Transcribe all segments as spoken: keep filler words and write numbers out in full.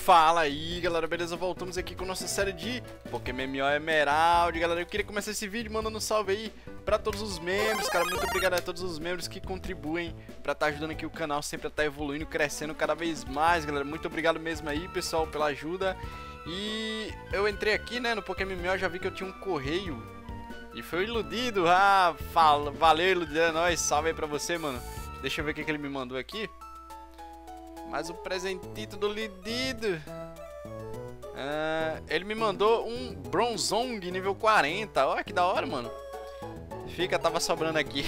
Fala aí, galera, beleza? Voltamos aqui com nossa série de Pokémon M M O Emerald, galera. Eu queria começar esse vídeo mandando um salve aí pra todos os membros, cara. Muito obrigado a todos os membros que contribuem pra estar ajudando aqui o canal sempre a estar evoluindo, crescendo cada vez mais, galera. Muito obrigado mesmo aí, pessoal, pela ajuda. E eu entrei aqui, né, no Pokémon M M O, já vi que eu tinha um correio e foi iludido. Ah, fala, valeu, iludido, é nóis. Salve aí pra você, mano. Deixa eu ver o que, que ele me mandou aqui. Mais um presentito do Lidido. Ah, ele me mandou um Bronzong nível quarenta. Olha que da hora, mano. Fica, tava sobrando aqui.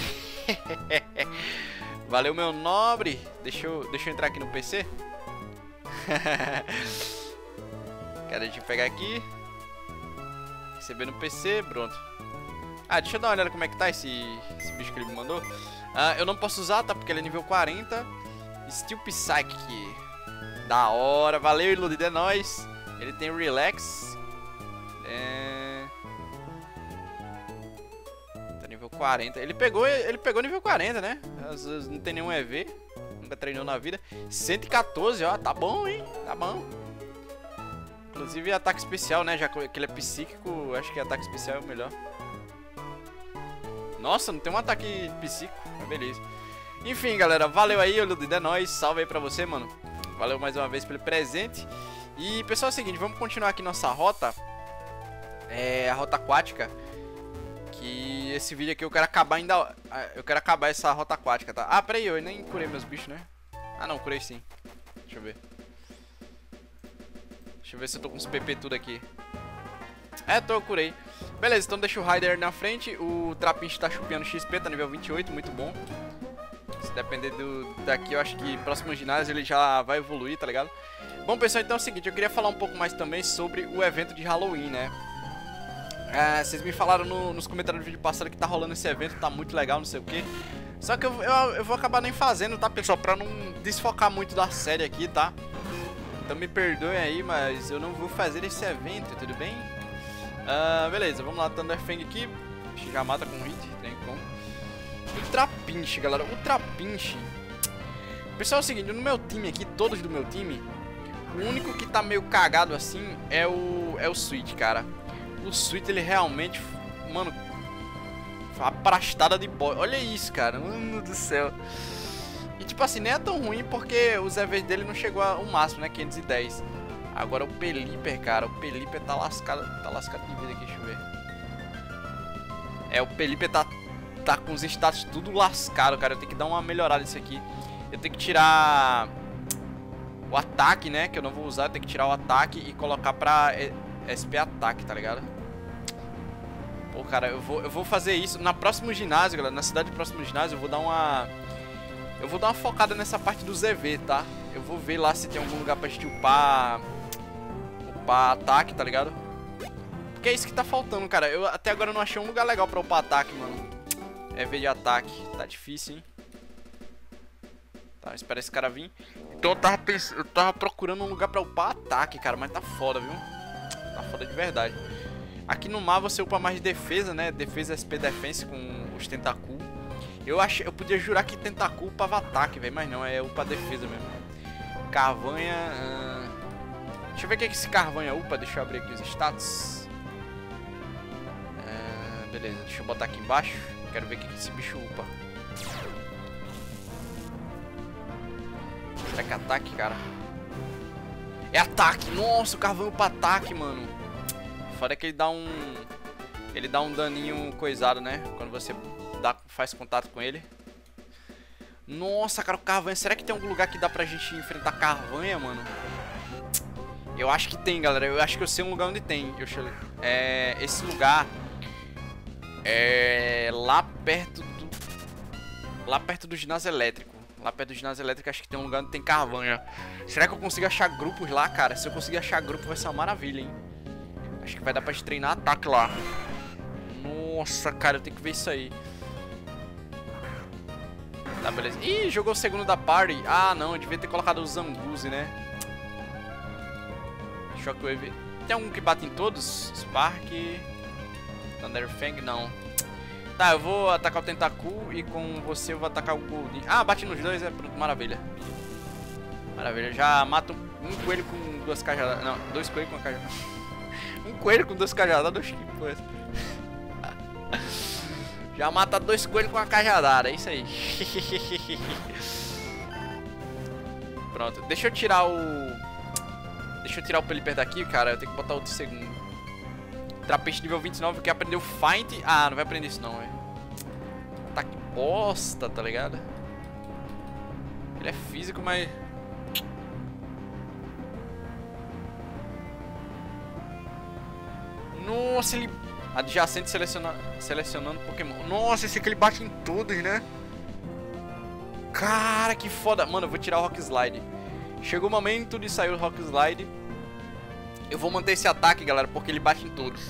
Valeu, meu nobre. Deixa eu, deixa eu entrar aqui no P C. Cara, deixa eu pegar aqui. Receber no P C, pronto. Ah, deixa eu dar uma olhada como é que tá esse, esse bicho que ele me mandou. Ah, eu não posso usar, tá? Porque ele é nível quarenta. Steel Psychic. Da hora. Valeu, iludido, é nóis. Ele tem Relax. É... Tá nível quarenta. Ele pegou, ele pegou nível quarenta, né? Às vezes não tem nenhum E V. Nunca treinou na vida. cento e quatorze, ó. Tá bom, hein? Tá bom. Inclusive ataque especial, né? Já que ele é psíquico, acho que ataque especial é o melhor. Nossa, não tem um ataque psíquico. Mas beleza. Enfim, galera, valeu aí, iludido, é nóis. Salve aí pra você, mano. Valeu mais uma vez pelo presente. E, pessoal, é o seguinte, vamos continuar aqui nossa rota. É a rota aquática. Que esse vídeo aqui eu quero acabar ainda. Eu quero acabar essa rota aquática, tá? Ah, peraí, eu nem curei meus bichos, né? Ah, não, curei sim. Deixa eu ver. Deixa eu ver se eu tô com os P P tudo aqui. É, tô, eu curei. Beleza, então deixa o Rider na frente. O Trapinch tá chupando X P, tá nível vinte e oito, muito bom. Se depender do, daqui, eu acho que próximo ginásio ele já vai evoluir, tá ligado? Bom, pessoal, então é o seguinte, eu queria falar um pouco mais também sobre o evento de Halloween, né? É, vocês me falaram no, nos comentários do vídeo passado que tá rolando esse evento, tá muito legal, não sei o que. Só que eu, eu, eu vou acabar nem fazendo, tá, pessoal? Pra não desfocar muito da série aqui, tá? Então me perdoem aí, mas eu não vou fazer esse evento, tudo bem? Uh, beleza, vamos lá, Thunderfang aqui. Acho que já mata com hit, tem como. O Trapinch, galera, o Trapinch. Pessoal, é o seguinte, no meu time aqui, todos do meu time, o único que tá meio cagado assim é o é o Sweet, cara. O Sweet, ele realmente, mano, a prastada de boy. Olha isso, cara, mano do céu. E tipo assim, nem é tão ruim porque os E Vs dele não chegou ao máximo, né, quinhentos e dez. Agora o Pelipper, cara, o Pelipper tá lascado, tá lascado de vida aqui, deixa eu ver. É, o Pelipper tá tá com os status tudo lascado, cara. Eu tenho que dar uma melhorada nisso aqui. Eu tenho que tirar o ataque, né? Que eu não vou usar. Eu tenho que tirar o ataque e colocar pra S P ataque, tá ligado? Pô, cara, eu vou, eu vou fazer isso na próximo ginásio, galera. Na cidade do próximo ginásio eu vou dar uma... Eu vou dar uma focada nessa parte do Z V, tá? Eu vou ver lá se tem algum lugar pra gente upar... Upar ataque, tá ligado? Porque é isso que tá faltando, cara. Eu até agora não achei um lugar legal pra upar ataque, mano. É V de ataque. Tá difícil, hein? Tá, espera esse cara vir. Então eu tava, pens... eu tava procurando um lugar pra upar ataque, cara. Mas tá foda, viu? Tá foda de verdade. Aqui no mar você upa mais de defesa, né? Defesa S P Defense com os Tentacool. Eu achei... Eu podia jurar que Tentacool upava ataque, velho. Mas não, é upa defesa mesmo. Carvanha... Uh... Deixa eu ver o que, é que esse Carvanha upa. Deixa eu abrir aqui os status. Uh... Beleza, deixa eu botar aqui embaixo. Quero ver o que esse bicho upa. Será que é ataque, cara? É ataque! Nossa, o Carvão upa ataque, mano. Fora que ele dá um... Ele dá um daninho coisado, né? Quando você dá, faz contato com ele. Nossa, cara, o Carvanha. Será que tem algum lugar que dá pra gente enfrentar Carvanha, mano? Eu acho que tem, galera. Eu acho que eu sei um lugar onde tem. Eu... É... Esse lugar... É lá perto do lá perto do ginásio elétrico. Lá perto do ginásio elétrico acho que tem um lugar onde tem Carvanha. Será que eu consigo achar grupos lá, cara? Se eu conseguir achar grupo vai ser uma maravilha, hein? Acho que vai dar pra gente treinar ataque lá. Nossa, cara, eu tenho que ver isso aí. Tá, beleza. Ih, jogou o segundo da party. Ah, não, eu devia ter colocado o Zanguzi, né? Shockwave. Tem algum que bate em todos? Spark... Thunderfang, não. Tá, eu vou atacar o Tentacool e com você eu vou atacar o Goldeen. Ah, bate nos dois, é pronto, maravilha. Maravilha, já mato um coelho com duas cajadas. Não, dois coelhos com uma cajada. Um coelho com duas cajadas, que foi essa? Já mata dois coelhos com uma cajadada, é isso aí. Pronto, deixa eu tirar o... Deixa eu tirar o Pelipper daqui, cara. Eu tenho que botar outro segundo. Trapeste nível vinte e nove, que aprendeu Fight. Ah, não vai aprender isso não, velho. Tá que bosta, tá ligado? Ele é físico, mas... Nossa, ele... Adjacente seleciona... selecionando Pokémon. Nossa, esse aqui ele bate em todos, né? Cara, que foda. Mano, eu vou tirar o Rock Slide. Chegou o momento de sair o Rock Slide. Eu vou manter esse ataque, galera, porque ele bate em todos.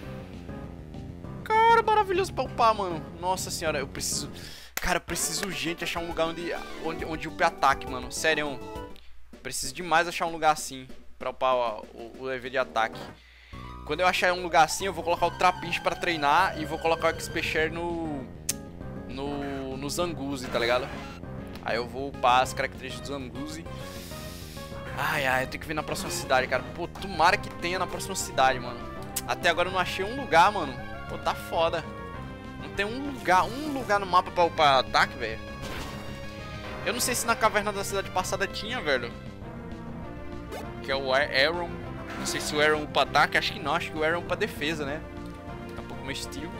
Cara, maravilhoso pra upar, mano. Nossa senhora, eu preciso... Cara, eu preciso urgente achar um lugar onde, onde, onde upe ataque, mano. Sério, preciso demais achar um lugar assim pra upar o, o, o level de ataque. Quando eu achar um lugar assim, eu vou colocar o Trapinch pra treinar e vou colocar o X P Share no... No... No Zangoose, tá ligado? Aí eu vou upar as características do Zangoose. Ai, ai, eu tenho que vir na próxima cidade, cara. Pô, tomara que tenha na próxima cidade, mano. Até agora eu não achei um lugar, mano. Pô, tá foda. Não tem um lugar, um lugar no mapa pra upar ataque, velho. Eu não sei se na caverna da cidade passada tinha, velho. Que é o Aron. Não sei se o Aron upa ataque. Acho que não, acho que o Aron upa defesa, né? Tá um pouco mais estilo.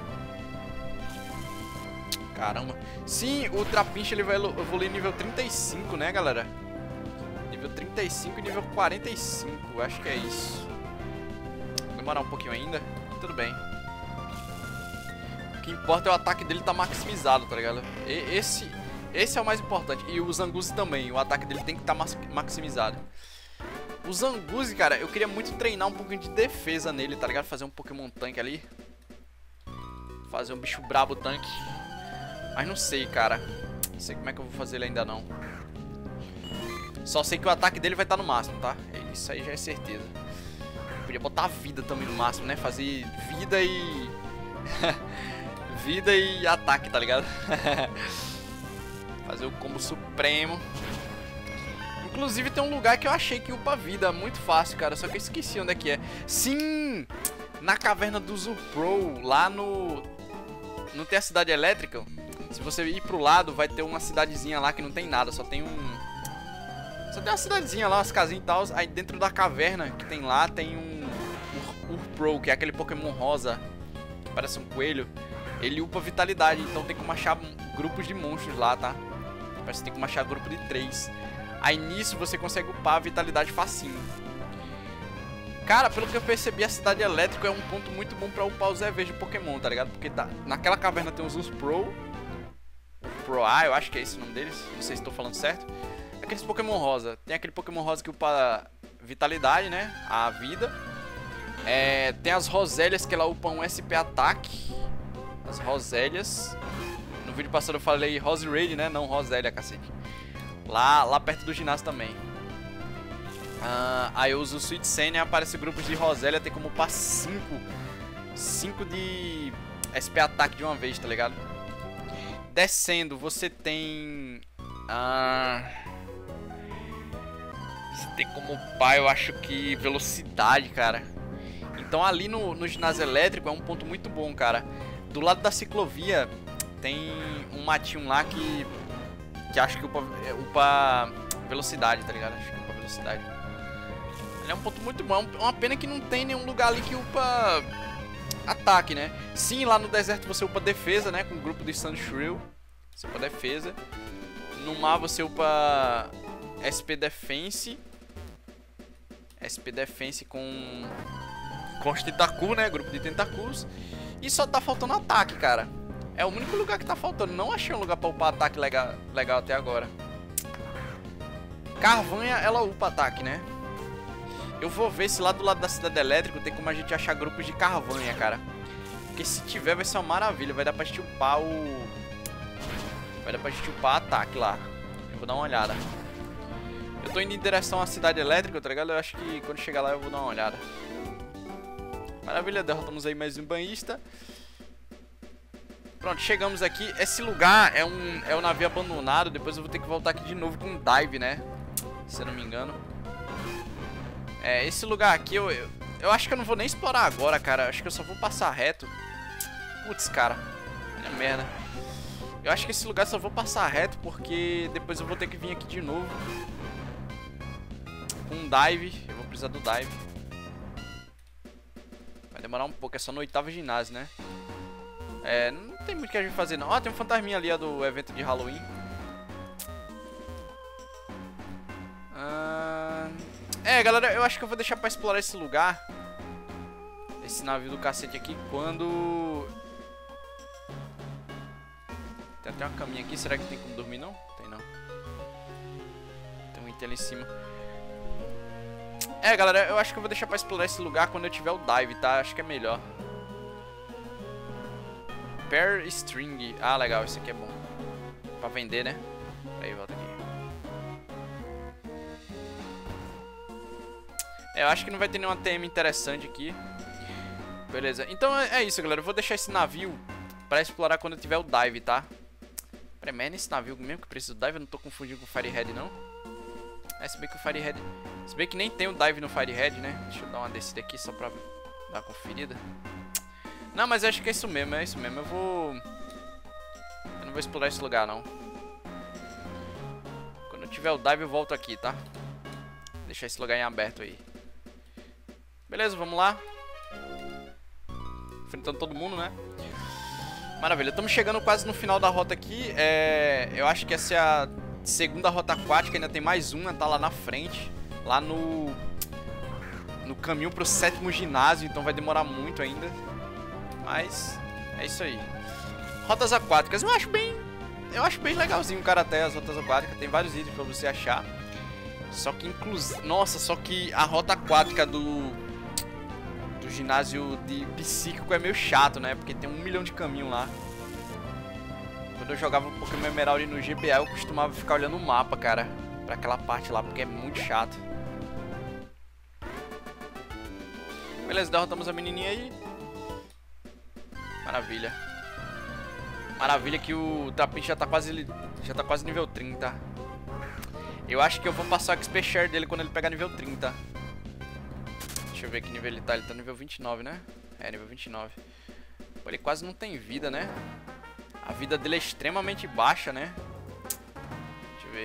Caramba. Sim, o Trapinch ele vai evoluir nível trinta e cinco, né, galera? Nível trinta e cinco e nível quarenta e cinco. Acho que é isso. Vai demorar um pouquinho ainda. Tudo bem. O que importa é o ataque dele tá maximizado, tá ligado? E esse, esse é o mais importante. E o Zangoose também. O ataque dele tem que estar tá maximizado. O Zangoose, cara, eu queria muito treinar um pouquinho de defesa nele, tá ligado? Fazer um Pokémon tanque ali. Fazer um bicho brabo tanque. Mas não sei, cara. Não sei como é que eu vou fazer ele ainda não. Só sei que o ataque dele vai estar no máximo, tá? Isso aí já é certeza. Eu podia botar a vida também no máximo, né? Fazer vida e... vida e ataque, tá ligado? Fazer o combo supremo. Inclusive tem um lugar que eu achei que upa vida muito fácil, cara. Só que eu esqueci onde é que é. Sim! Na caverna do Zupro, lá no... Não tem a cidade elétrica? Se você ir pro lado, vai ter uma cidadezinha lá que não tem nada. Só tem um... Só tem uma cidadezinha lá, umas casinhas e tal. Aí dentro da caverna que tem lá, tem um... Urpro, que é aquele Pokémon rosa. Que parece um coelho. Ele upa vitalidade, então tem como achar grupos de monstros lá, tá? Parece que tem como achar grupo de três. Aí nisso você consegue upar a vitalidade facinho. Cara, pelo que eu percebi, a cidade elétrica é um ponto muito bom pra upar os E Vs de Pokémon, tá ligado? Porque tá, naquela caverna tem os Urpro. Urpro A, eu acho que é esse o nome deles. Não sei se estou falando certo. Aqueles Pokémon rosa. Tem aquele Pokémon rosa que upa vitalidade, né? A vida. É, tem as Rosélias que ela upa um S P ataque. As Rosélias. No vídeo passado eu falei Rose Raid, né? Não Rosélia, cacete. Lá, lá perto do ginásio também. Uh, aí eu uso o Sweet Senna e aparece grupos de Rosélia. Tem como upar cinco. cinco de S P ataque de uma vez, tá ligado? Descendo, você tem... Uh, você tem como upar, eu acho que velocidade, cara. Então ali no, no ginásio elétrico é um ponto muito bom, cara. Do lado da ciclovia tem um matinho lá que... Que acho que upa, upa velocidade, tá ligado? Acho que upa velocidade. Ele é um ponto muito bom. É uma pena que não tem nenhum lugar ali que upa ataque, né? Sim, lá no deserto você upa defesa, né? Com o grupo de Sandshrew. Você upa defesa. No mar você upa S P Defense. S P Defense com... Com os Tentacu, né? Grupo de Tentacus. E só tá faltando ataque, cara. É o único lugar que tá faltando. Não achei um lugar pra upar ataque legal, legal até agora. Carvanha, ela upa ataque, né? Eu vou ver se lá do lado da cidade elétrica tem como a gente achar grupos de Carvanha, cara. Porque se tiver vai ser uma maravilha. Vai dar pra gente upar o... Vai dar pra gente upar ataque lá. Eu vou dar uma olhada. Eu tô indo em direção à cidade elétrica, tá ligado? Eu acho que quando chegar lá eu vou dar uma olhada. Maravilha, derrotamos aí mais um banhista. Pronto, chegamos aqui. Esse lugar é um, é um navio abandonado. Depois eu vou ter que voltar aqui de novo com um dive, né? se eu não me engano. É, esse lugar aqui eu, eu, eu acho que eu não vou nem explorar agora, cara. Acho que eu só vou passar reto. Putz, cara. É merda. Eu acho que esse lugar só vou passar reto porque depois eu vou ter que vir aqui de novo. Com um dive. Eu vou precisar do dive. Vai demorar um pouco. É só no oitavo ginásio, né? É, não tem muito o que a gente fazer não. Ó, tem um fantasminha ali ó, do evento de Halloween. Ah... É, galera, eu acho que eu vou deixar pra explorar esse lugar. Esse navio do cacete aqui quando... Tem até uma caminha aqui, será que tem como dormir não? Tem não. Tem um item ali em cima. É, galera, eu acho que eu vou deixar pra explorar esse lugar quando eu tiver o dive, tá? Acho que é melhor. Pair String. Ah, legal, esse aqui é bom. Pra vender, né? Aí, volta aqui. É, eu acho que não vai ter nenhuma T M interessante aqui. Beleza, então é isso, galera. Eu vou deixar esse navio pra explorar quando eu tiver o dive, tá? Peraí, mas é nesse navio mesmo que precisa do dive? Eu não tô confundindo com o Firehead, não? É, se bem que o Firehead... Se bem que nem tem o dive no Firehead, né? Deixa eu dar uma descida aqui só pra dar uma conferida. Não, mas eu acho que é isso mesmo, é isso mesmo. Eu vou... Eu não vou explorar esse lugar, não. Quando eu tiver o dive, eu volto aqui, tá? Deixar esse lugar em aberto aí. Beleza, vamos lá. Enfrentando todo mundo, né? Maravilha, estamos chegando quase no final da rota aqui. É... Eu acho que essa é a segunda rota aquática. Ainda tem mais uma, tá lá na frente. Lá no... No caminho pro sétimo ginásio. Então vai demorar muito ainda. Mas é isso aí. Rotas aquáticas, eu acho bem... Eu acho bem legalzinho o Karaté, as rotas aquáticas. Tem vários itens pra você achar. Só que inclusive... Nossa, só que a rota aquática do... Do ginásio de psíquico é meio chato, né? Porque tem um milhão de caminhos lá. Quando eu jogava Pokémon Emerald no G B A, eu costumava ficar olhando o mapa, cara. Pra aquela parte lá, porque é muito chato. Beleza, derrotamos a menininha aí. Maravilha. Maravilha que o Trapinch já tá quase... Já tá quase nível trinta. Eu acho que eu vou passar o X P Share dele quando ele pegar nível trinta. Deixa eu ver que nível ele tá. Ele tá nível vinte e nove, né? É, nível vinte e nove. Pô, ele quase não tem vida, né? A vida dele é extremamente baixa, né? Deixa eu ver.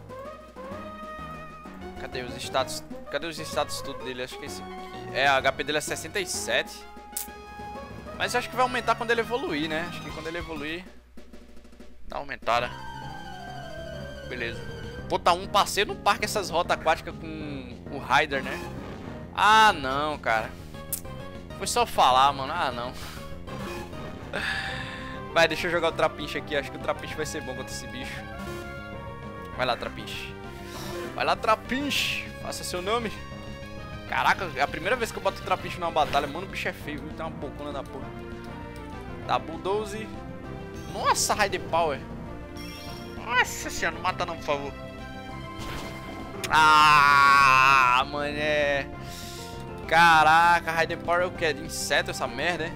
Cadê os status? Cadê os status tudo dele? Acho que é esse aqui. É, a H P dele é sessenta e sete. Mas eu acho que vai aumentar quando ele evoluir, né? Acho que quando ele evoluir... Dá uma aumentada. Beleza. Botar um passeio no parque essas rotas aquáticas com o Rider, né? Ah, não, cara. Foi só falar, mano. Ah, não. Vai, deixa eu jogar o Trapinch aqui. Acho que o Trapinch vai ser bom contra esse bicho. Vai lá, Trapinch. Vai lá, Trapinch. Faça seu nome. Caraca, é a primeira vez que eu boto o Trapinch numa batalha. Mano, o bicho é feio, viu? Tem uma bocona da porra. Tá, Bulldoze. Nossa, Rider Power. Nossa senhora, não mata não, por favor. Ah, mané. Caraca, Rider Power é o que? De inseto essa merda, é?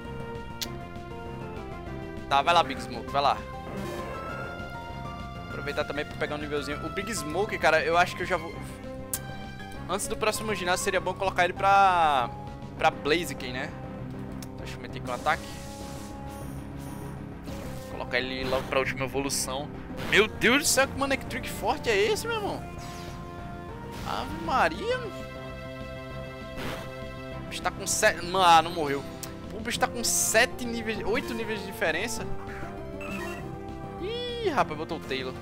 Tá, vai lá, Big Smoke, vai lá. Aproveitar também pra pegar um nívelzinho. O Big Smoke, cara, eu acho que eu já vou... Antes do próximo ginásio seria bom colocar ele pra... Pra Blaziken, né? Deixa eu meter aqui um ataque. Colocar ele logo pra última evolução. Meu Deus do céu, que Manic Trick forte é esse, meu irmão? Ave Maria. O bicho tá com sete... Ah, não morreu. O bicho tá com sete níveis... oito níveis de diferença. Ih, rapaz, botou o Taylor.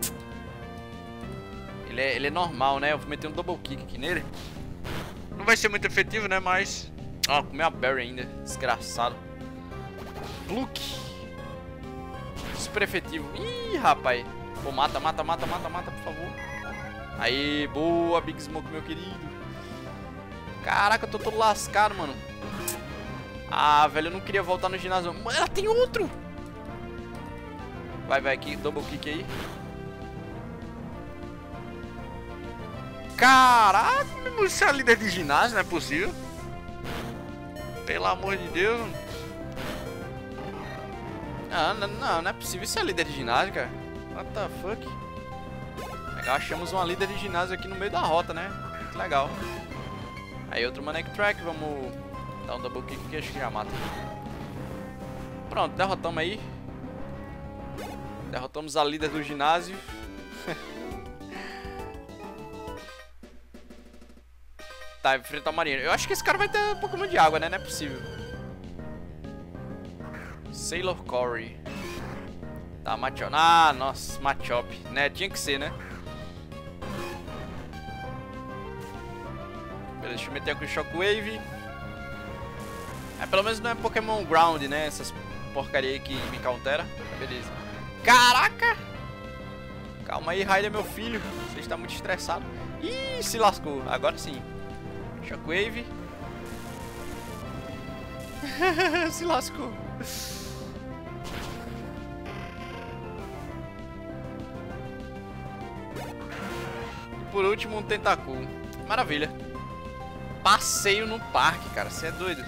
Ele é, ele é normal, né? Eu vou meter um double kick aqui nele. Não vai ser muito efetivo, né? Mas... Ó, comeu a Berry ainda. Desgraçado. Pluck. Super efetivo. Ih, rapaz. Pô, mata, mata, mata, mata, mata, por favor. Aí, boa, Big Smoke, meu querido. Caraca, eu tô todo lascado, mano. Ah, velho, eu não queria voltar no ginásio. Mano, ela tem outro. Vai, vai aqui, double kick aí. Caraca, você é líder de ginásio, não é possível. Pelo amor de Deus. Não, não, não, não é possível. Isso é líder de ginásio, cara. What the fuck? Já achamos uma líder de ginásio aqui no meio da rota, né? Muito legal. Aí outro Maniac Track, vamos dar um double kick que acho que já mata. Pronto, derrotamos aí. Derrotamos a líder do ginásio. Tá, enfrentar o Marinho. Eu acho que esse cara vai ter Pokémon de água, né? Não é possível. Sailor Corey. Tá, Machop. Ah, nossa, Machop. Né? Tinha que ser, né? Beleza, deixa eu meter aqui o Shockwave. É, pelo menos não é Pokémon Ground, né? Essas porcaria aí que me countera. Beleza. Caraca! Calma aí, Raider, meu filho. Você está muito estressado. Ih, se lascou. Agora sim. Shockwave. Se lascou. E por último, um Tentacool. Maravilha. Passeio no parque, cara. Você é doido.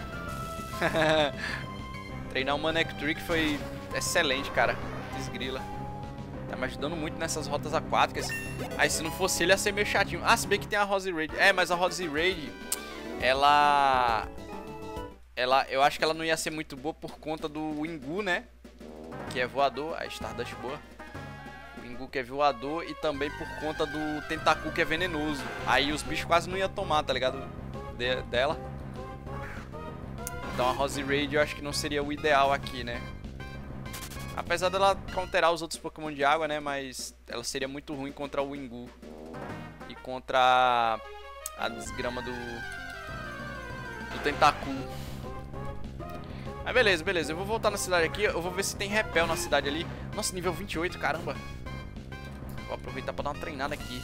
Treinar o Maniac Trick foi excelente, cara. Desgrila. Tá me ajudando muito nessas rotas aquáticas. Aí se não fosse ele ia ser meio chatinho. Ah, se bem que tem a Rose Raid. É, mas a Rose Raid, ela... Ela, eu acho que ela não ia ser muito boa por conta do Wingu, né? Que é voador. A Stardust boa. O Wingu que é voador e também por conta do Tentacool que é venenoso. Aí os bichos quase não iam tomar, tá ligado? De, dela. Então a Rose Raid eu acho que não seria o ideal aqui, né? Apesar dela counterar os outros Pokémon de água, né? Mas ela seria muito ruim contra o Wingu. E contra a desgrama do... do Tentacool. Mas beleza, beleza. Eu vou voltar na cidade aqui. Eu vou ver se tem repel na cidade ali. Nossa, nível vinte e oito, caramba. Vou aproveitar pra dar uma treinada aqui.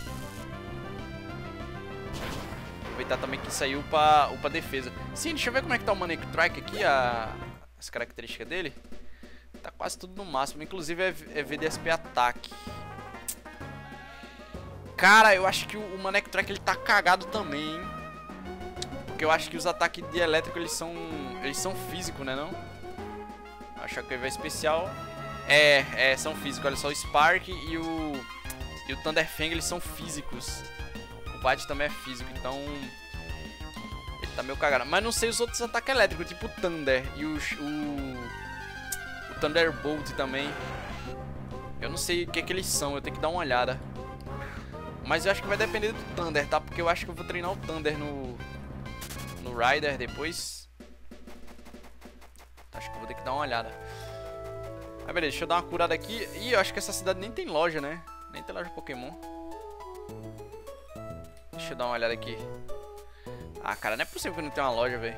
Aproveitar também que saiu pra, pra defesa. Sim, deixa eu ver como é que tá o Maniac Track aqui. A, as características dele. Tá quase tudo no máximo. Inclusive é, é V D S P ataque. Cara, eu acho que o, o Maniac Track ele tá cagado também, hein? Porque eu acho que os ataques de elétrico eles são eles são físicos, né não? Acho que ele vai especial. É, é, são físicos. Olha só, o Spark e o e o Thunderfang eles são físicos. O Bite também é físico, então ele tá meio cagado. Mas não sei os outros ataques elétricos, tipo o Thunder e o o, o Thunderbolt também. Eu não sei o que que eles são, eu tenho que dar uma olhada. Mas eu acho que vai depender do Thunder, tá? Porque eu acho que eu vou treinar o Thunder no no Rider depois. Acho que eu vou ter que dar uma olhada. Ah, beleza, deixa eu dar uma curada aqui. Ih, eu acho que essa cidade nem tem loja, né? Nem tem loja de Pokémon. Deixa eu dar uma olhada aqui. Ah, cara, não é possível que não tenha uma loja, velho.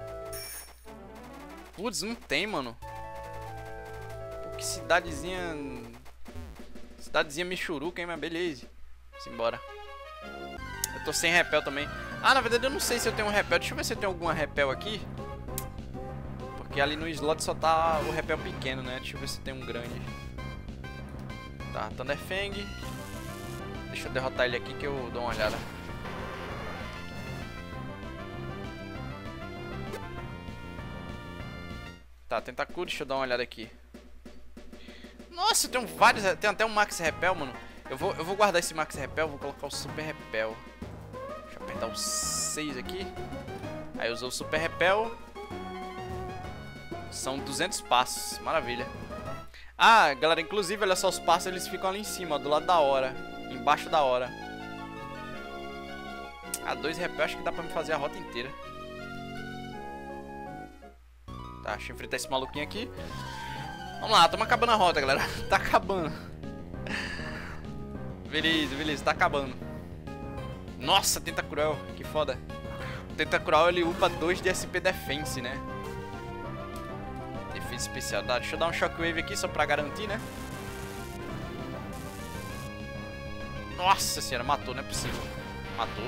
Putz, não tem, mano. Pô, que cidadezinha... Cidadezinha michuruca, hein? Mas beleza. Simbora. Eu tô sem repel também. Ah, na verdade eu não sei se eu tenho um repel. Deixa eu ver se eu tenho alguma repel aqui. Porque ali no slot só tá o repel pequeno, né? Deixa eu ver se tem um grande. Tá, Thunderfang. Deixa eu derrotar ele aqui que eu dou uma olhada. Tá, Tentacool, deixa eu dar uma olhada aqui. Nossa, eu tenho vários. Tem até um Max Repel, mano. Eu vou, eu vou guardar esse Max Repel, vou colocar o Super Repel. Deixa eu apertar o seis aqui. Aí usou o Super Repel. São duzentos passos, maravilha. Ah, galera, inclusive, olha só, os passos eles ficam ali em cima, ó, do lado da hora. Embaixo da hora. Ah, dois Repel, acho que dá pra me fazer a rota inteira. Tá, deixa eu enfrentar esse maluquinho aqui. Vamos lá, estamos acabando a rota, galera. Tá acabando. Beleza, beleza, tá acabando. Nossa, Tentacruel, que foda. O Tentacruel ele upa dois de S P Defense, né? Defesa especial. Tá, deixa eu dar um Shockwave aqui só pra garantir, né? Nossa senhora, matou, não é possível. Matou.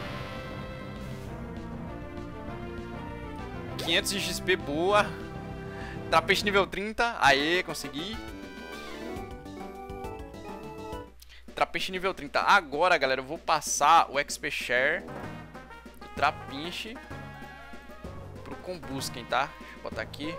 quinhentos de X P, boa. Trapeste nível trinta. Aê, consegui. Trapinche nível trinta. Agora, galera, eu vou passar o X P Share do Trapinche pro Combusken, tá? Deixa eu botar aqui.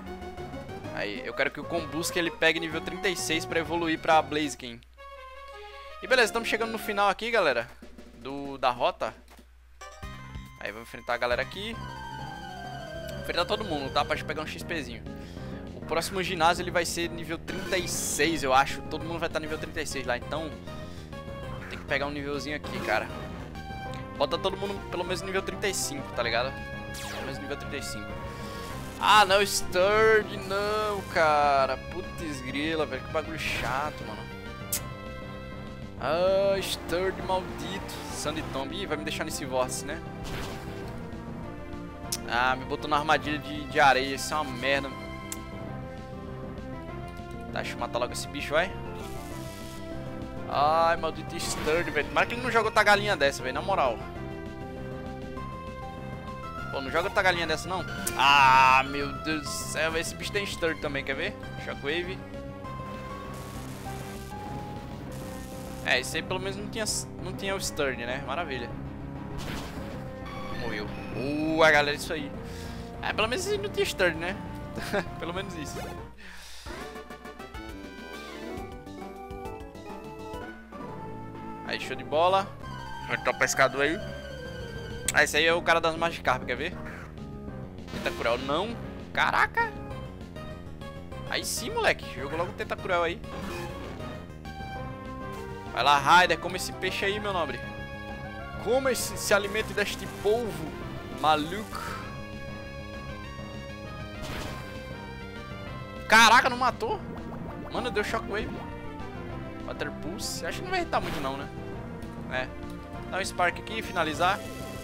Aí, eu quero que o Combusken ele pegue nível trinta e seis pra evoluir pra Blaziken. E beleza, estamos chegando no final aqui, galera, do, da rota. Aí vamos enfrentar a galera aqui. Enfrentar todo mundo, tá? Pra gente pegar um XPzinho. O próximo ginásio ele vai ser nível trinta e seis, eu acho. Todo mundo vai estar nível trinta e seis lá, então tem que pegar um nívelzinho aqui, cara. Bota todo mundo pelo menos nível trinta e cinco, tá ligado? Pelo menos nível trinta e cinco. Ah, não, Sturd, não, cara. Putz grila, velho, que bagulho chato, mano. Ah, Sturd maldito. Sandy Tomb. Ih, vai me deixar nesse vórtice, né? Ah, me botou na armadilha de, de areia. Isso é uma merda. Tá, deixa eu matar logo esse bicho, vai. Ai, maldito Sturd, velho. Tomara que ele não joga outra galinha dessa, velho. Na moral. Pô, não joga outra galinha dessa, não. Ah, meu Deus do céu. Esse bicho tem Sturd também, quer ver? Shockwave. É, esse aí pelo menos não tinha, não tinha o Sturd, né? Maravilha. Morreu. Uh, a galera, isso aí. É, pelo menos ele não tinha Sturd, né? Pelo menos isso. Aí, show de bola. Vai estar o pescador aí. Ah, esse aí é o cara das Magikarp, quer ver? Tentacruel, não. Caraca. Aí sim, moleque. Jogou logo o Tentacruel aí. Vai lá, Raider, come esse peixe aí, meu nobre. Coma esse, se alimente deste polvo maluco. Caraca, não matou? Mano, deu Shockwave. Water Pulse. Acho que não vai irritar muito não, né? É. Dá um Spark aqui e finalizar.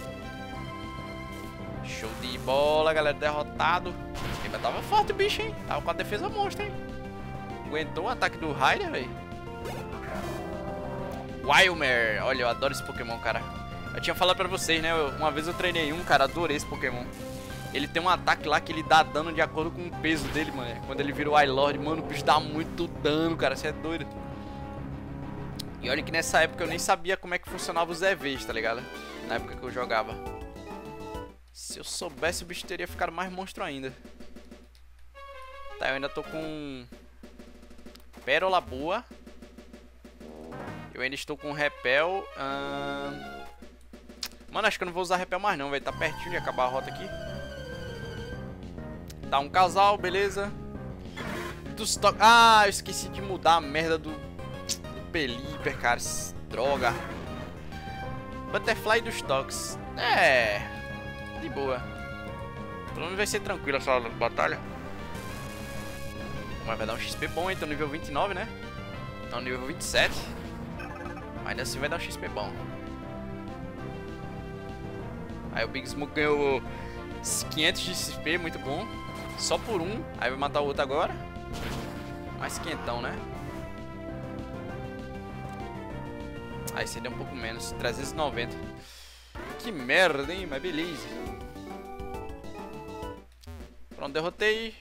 Show de bola, galera. Derrotado. Mas tava forte o bicho, hein? Tava com a defesa monstra, hein? Aguentou o ataque do Raider, velho. Wilmer, olha, eu adoro esse Pokémon, cara. Eu tinha falado pra vocês, né? Eu, uma vez eu treinei um, cara, adorei esse Pokémon. Ele tem um ataque lá que ele dá dano de acordo com o peso dele, mano. Quando ele vira o Wailord, mano, o bicho dá muito dano, cara. Você é doido. E olha que nessa época eu nem sabia como é que funcionava os E Vs, tá ligado? Na época que eu jogava. Se eu soubesse, o bicho teria ficado mais monstro ainda. Tá, eu ainda tô com Pérola boa. Eu ainda estou com repel. Hum... Mano, acho que eu não vou usar repel mais não, velho. Tá pertinho de acabar a rota aqui. Tá, um casal, beleza. Dos to... Ah, eu esqueci de mudar a merda do, do Pelipper, cara. Droga. Butterfly dos toques. É. De boa. Pelo menos vai ser tranquila essa batalha. Mas vai dar um X P bom, então nível vinte e nove, né? Não, nível vinte e sete. Ainda assim vai dar um X P bom. Aí o Big Smoke ganhou quinhentos de X P, muito bom. Só por um. Aí vai matar o outro agora. Mais quinhentão, né? Aí seria um pouco menos, trezentos e noventa. Que merda, hein? Mas beleza. Pronto, derrotei.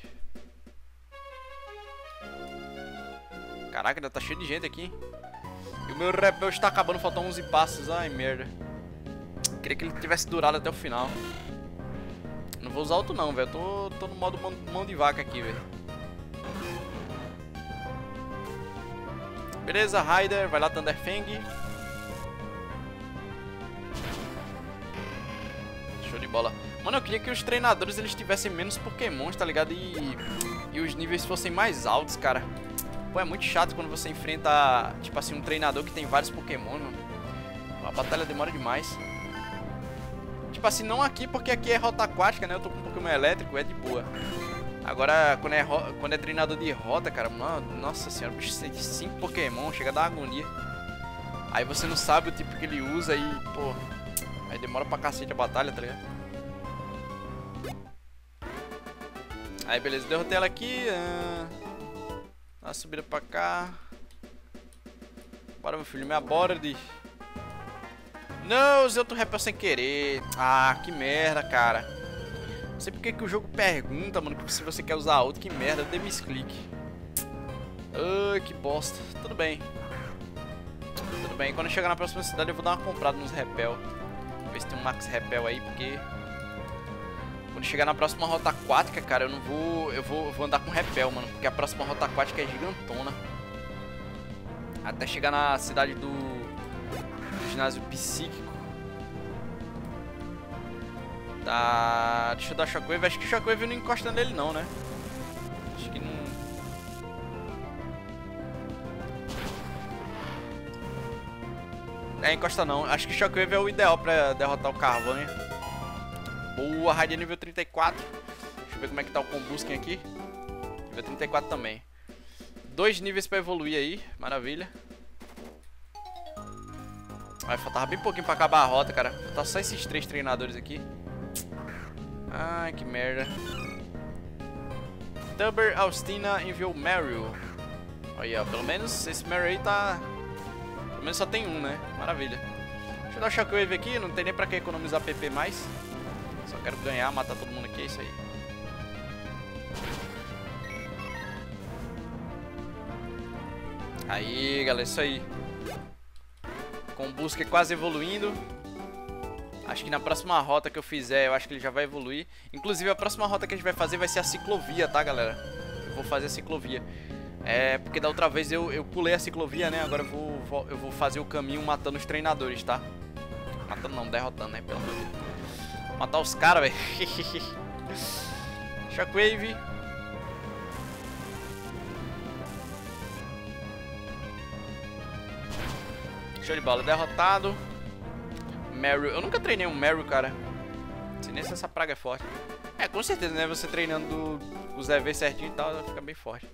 Caraca, ainda tá cheio de gente aqui. E o meu repel está acabando, faltam onze passos. Ai, merda. Queria que ele tivesse durado até o final. Não vou usar outro não, velho. Tô, tô no modo mão, mão de vaca aqui, velho. Beleza, Raider. Vai lá, Thunderfang. Show de bola. Mano, eu queria que os treinadores eles tivessem menos Pokémons, tá ligado? E, e os níveis fossem mais altos, cara. Pô, é muito chato quando você enfrenta, tipo assim, um treinador que tem vários Pokémon, mano. A batalha demora demais. Tipo assim, não aqui, porque aqui é rota aquática, né? Eu tô com um Pokémon elétrico, é de boa. Agora, quando é, quando é treinador de rota, cara, mano, nossa senhora, o bicho tem cinco Pokémon, chega a dar agonia. Aí você não sabe o tipo que ele usa e, pô, aí demora pra cacete a batalha, tá ligado? Aí, beleza, derrotei ela aqui. Uh... Dá uma subida pra cá. Bora, meu filho, me aborde. Não, usei outro repel sem querer. Ah, que merda, cara. Não sei porque que o jogo pergunta, mano, se você quer usar outro. Que merda, dê misclick. Ai, que bosta. Tudo bem. Tudo bem, quando eu chegar na próxima cidade eu vou dar uma comprada nos repel. Ver se tem um max repel aí, porque... Quando chegar na próxima rota aquática, cara, eu não vou... Eu vou, eu vou andar com repel, mano, porque a próxima rota aquática é gigantona. Até chegar na cidade do, do ginásio psíquico. Tá... Deixa eu dar Shockwave. Acho que o Shockwave não encosta nele não, né? Acho que não... É, encosta não. Acho que o Shockwave é o ideal pra derrotar o Carvanha. Boa, Raid nível trinta e quatro. Deixa eu ver como é que tá o Combusken aqui. Nível trinta e quatro também. Dois níveis pra evoluir aí. Maravilha. Vai, faltava bem pouquinho pra acabar a rota, cara. Faltava só esses três treinadores aqui. Ai, que merda. Tuber Austina enviou Meryl. Olha, pelo menos esse Meryl aí tá... Pelo menos só tem um, né? Maravilha. Deixa eu dar o Shockwave aqui. Não tem nem pra que economizar P P mais. Só quero ganhar, matar todo mundo aqui. É isso aí. Aí, galera. Isso aí. Combusken quase evoluindo. Acho que na próxima rota que eu fizer, eu acho que ele já vai evoluir. Inclusive, a próxima rota que a gente vai fazer vai ser a ciclovia, tá, galera? Eu vou fazer a ciclovia. É, porque da outra vez eu, eu pulei a ciclovia, né? Agora eu vou, vou, eu vou fazer o caminho matando os treinadores, tá? Matando não, derrotando, né? Pelo amor de Deus. Matar os caras, velho. Shockwave. Show de bola, derrotado. Meryl, eu nunca treinei um Meryl, cara. Não sei nem se essa praga é forte. É, com certeza, né? Você treinando os E V certinho e tal, ela fica bem forte.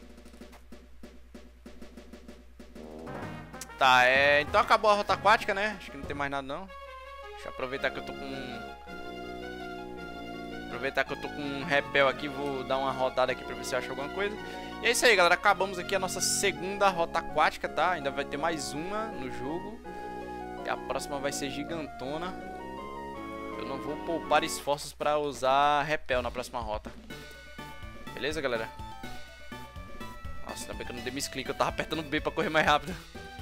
Tá, é... Então acabou a rota aquática, né? Acho que não tem mais nada, não. Deixa eu aproveitar que eu tô com... Aproveitar que eu tô com um repel aqui. Vou dar uma rodada aqui pra ver se eu acho alguma coisa. E é isso aí, galera. Acabamos aqui a nossa segunda rota aquática, tá? Ainda vai ter mais uma no jogo. E a próxima vai ser gigantona. Eu não vou poupar esforços pra usar repel na próxima rota. Beleza, galera? Nossa, ainda bem que eu não dei misclick. Eu tava apertando B pra correr mais rápido.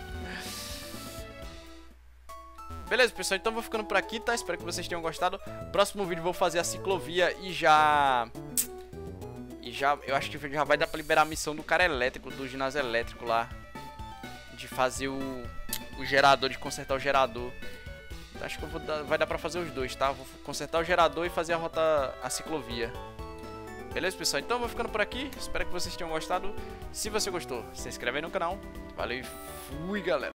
Beleza, pessoal, então eu vou ficando por aqui, tá? Espero que vocês tenham gostado. Próximo vídeo eu vou fazer a ciclovia e já... E já... Eu acho que já vai dar pra liberar a missão do cara elétrico, do ginásio elétrico lá. De fazer o... O gerador, de consertar o gerador. Então, acho que eu vou dar... vai dar pra fazer os dois, tá? Vou consertar o gerador e fazer a rota... A ciclovia. Beleza, pessoal? Então eu vou ficando por aqui. Espero que vocês tenham gostado. Se você gostou, se inscreve aí no canal. Valeu e fui, galera!